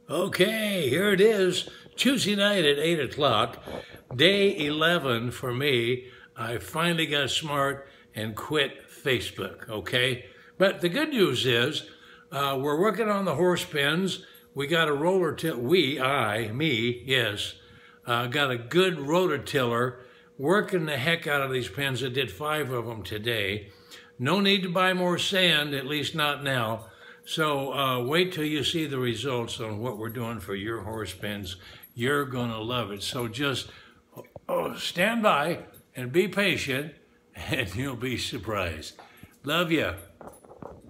Okay, here it is. Tuesday night at 8 o'clock. Day 11 for me. I finally got smart and quit Facebook, okay? But the good news is we're working on the horse pens. We got a roller tiller. Got a good rototiller working the heck out of these pens. I did 5 of them today. No need to buy more sand, at least not now. So wait till you see the results on what we're doing for your horse pens. You're gonna love it. So just stand by and be patient and you'll be surprised. Love ya.